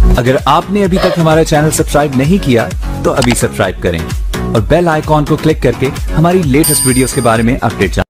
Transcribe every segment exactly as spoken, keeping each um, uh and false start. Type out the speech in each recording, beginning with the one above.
अगर आपने अभी तक हमारा चैनल सब्सक्राइब नहीं किया तो अभी सब्सक्राइब करें और बेल आइकॉन को क्लिक करके हमारी लेटेस्ट वीडियोस के बारे में अपडेट जानें।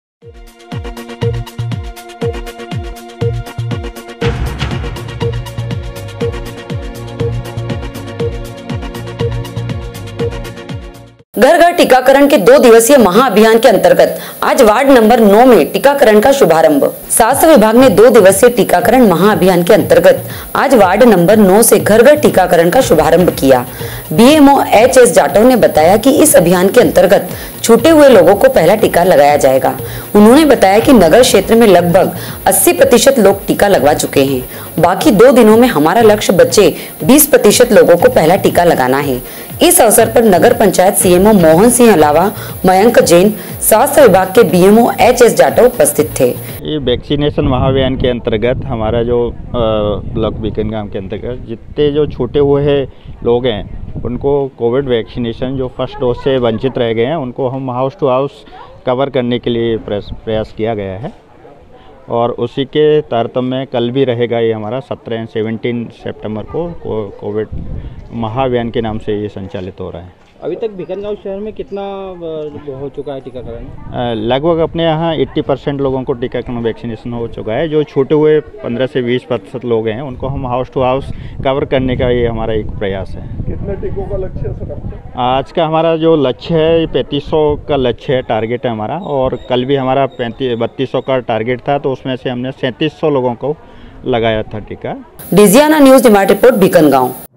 घर घर टीकाकरण के दो दिवसीय महाअभियान के अंतर्गत आज वार्ड नंबर नौ में टीकाकरण का शुभारंभ। स्वास्थ्य विभाग ने दो दिवसीय टीकाकरण महाअभियान के अंतर्गत आज वार्ड नंबर नौ से घर घर टीकाकरण का शुभारंभ किया। बीएमओ एच एस जाटव ने बताया कि इस अभियान के अंतर्गत छूटे हुए लोगों को पहला टीका लगाया जाएगा। उन्होंने बताया कि नगर क्षेत्र में लगभग अस्सी प्रतिशत लोग टीका लगवा चुके हैं। बाकी दो दिनों में हमारा लक्ष्य बच्चे बीस प्रतिशत लोगों को पहला टीका लगाना है। इस अवसर पर नगर पंचायत सीएमओ मोहन सिंह अलावा मयंक जैन, स्वास्थ्य विभाग के बीएमओ एच एस जाटव उपस्थित थे। ये वैक्सीनेशन महाअभियान के अंतर्गत हमारा जो ब्लॉक बीकन गांव के अंतर्गत जितने जो छूटे हुए लोग हैं उनको कोविड वैक्सीनेशन जो फर्स्ट डोज से वंचित रह गए हैं उनको हम हाउस टू हाउस कवर करने के लिए प्रयास किया गया है और उसी के तारतम्य में कल भी रहेगा ये हमारा सत्रह एंड सेवनटीन सितंबर को कोविड महाअभियान के नाम से ये संचालित हो रहा है। अभी तक भिकनगांव शहर में कितना हो चुका है टीकाकरण? लगभग अपने यहाँ अस्सी परसेंट लोगों को टीकाकरण वैक्सीनेशन हो चुका है। जो छूटे हुए पंद्रह से बीस प्रतिशत लोग हैं उनको हम हाउस टू हाउस कवर करने का ये हमारा एक प्रयास है। कितने टीकों का लक्ष्य है सर आपका? आज का हमारा जो लक्ष्य है पैंतीस सौ का लक्ष्य है, टारगेट है हमारा, और कल भी हमारा पैंतीस बत्तीस सौ का टारगेट था तो उसमें से हमने सैंतीस सौ लोगों को लगाया था टीका। Digiana news demand report Bhikangaon.